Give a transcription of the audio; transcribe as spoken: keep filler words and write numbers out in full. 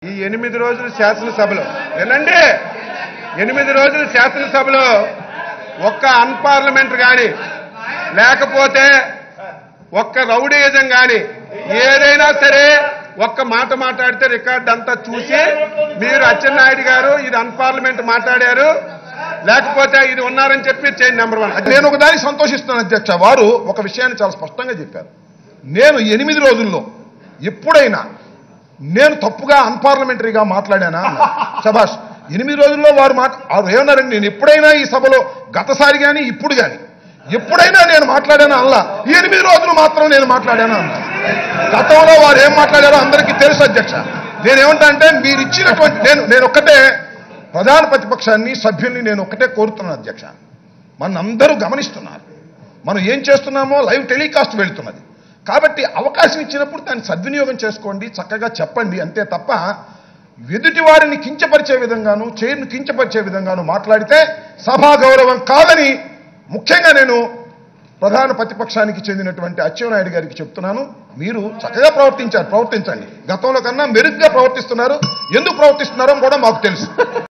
ఈ ఎనిమిది రోజులు శాసనసభలో వినండి ఎనిమిది రోజులు శాసనసభలో ఒక్క అన్పార్లమెంటరీ గాని లేకపోతే ఒక్క రౌడీయిజం గాని ఏదైనా సరే ఒక్క మాట మాట్లాడితే రికార్డ్ అంతా చూసి మీరు అచ్చెన్నాయుడు గారు ఇది అన్పార్లమెంట్ మాట్లాడారు లేకపోతే ఇది ఉన్నారని చెప్పి చేయండి నెంబర్ వన్. నేను ఒకదానికి సంతోషిస్తున్నాను అధ్యక్ష. వారు ఒక విషయాన్ని చాలా స్పష్టంగా చెప్పారు. నేను ఎనిమిది రోజుల్లో ఎప్పుడైనా నేను తప్పుగా అన్పార్లమెంటరీగా మాట్లాడానా? శభాష్. ఎనిమిది రోజుల్లో వారు మాట ఏమన్నారండి, నేను ఎప్పుడైనా ఈ సభలో గతసారి కానీ ఇప్పుడు కానీ ఎప్పుడైనా నేను మాట్లాడానా అల్లా, ఈ ఎనిమిది రోజులు మాత్రం నేను మాట్లాడానా అన్నా. గతంలో వారు ఏం మాట్లాడారో అందరికీ తెలుసు అధ్యక్ష. నేనేమంటా అంటే మీరు ఇచ్చినటువంటి నేను నేను ఒక్కటే ప్రధాన ప్రతిపక్షాన్ని సభ్యుల్ని నేను ఒక్కటే కోరుతున్నాను అధ్యక్ష. మన అందరూ గమనిస్తున్నారు, మనం ఏం చేస్తున్నామో లైవ్ టెలికాస్ట్ వెళుతున్నది. కాబట్టి అవకాశం ఇచ్చినప్పుడు దాన్ని సద్వినియోగం చేసుకోండి, చక్కగా చెప్పండి, అంతే తప్ప ఎదుటి వారిని కించపరిచే విధంగాను చైర్ను కించపరిచే విధంగాను మాట్లాడితే సభా గౌరవం కాదని ముఖ్యంగా నేను ప్రధాన ప్రతిపక్షానికి చెందినటువంటి అచ్చెన్నాయుడు గారికి చెప్తున్నాను. మీరు చక్కగా ప్రవర్తించారు, ప్రవర్తించండి. గతంలో కన్నా మెరుగ్గా ప్రవర్తిస్తున్నారు. ఎందుకు ప్రవర్తిస్తున్నారో కూడా మాకు తెలుసు.